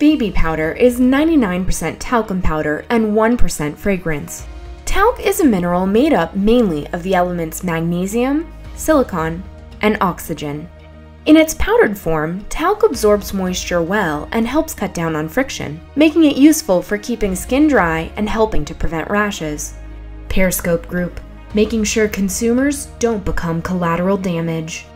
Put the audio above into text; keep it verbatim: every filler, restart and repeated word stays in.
B B powder is ninety-nine percent talcum powder and one percent fragrance. Talc is a mineral made up mainly of the elements magnesium, silicon, and oxygen. In its powdered form, talc absorbs moisture well and helps cut down on friction, making it useful for keeping skin dry and helping to prevent rashes. Periscope Group, making sure consumers don't become collateral damage.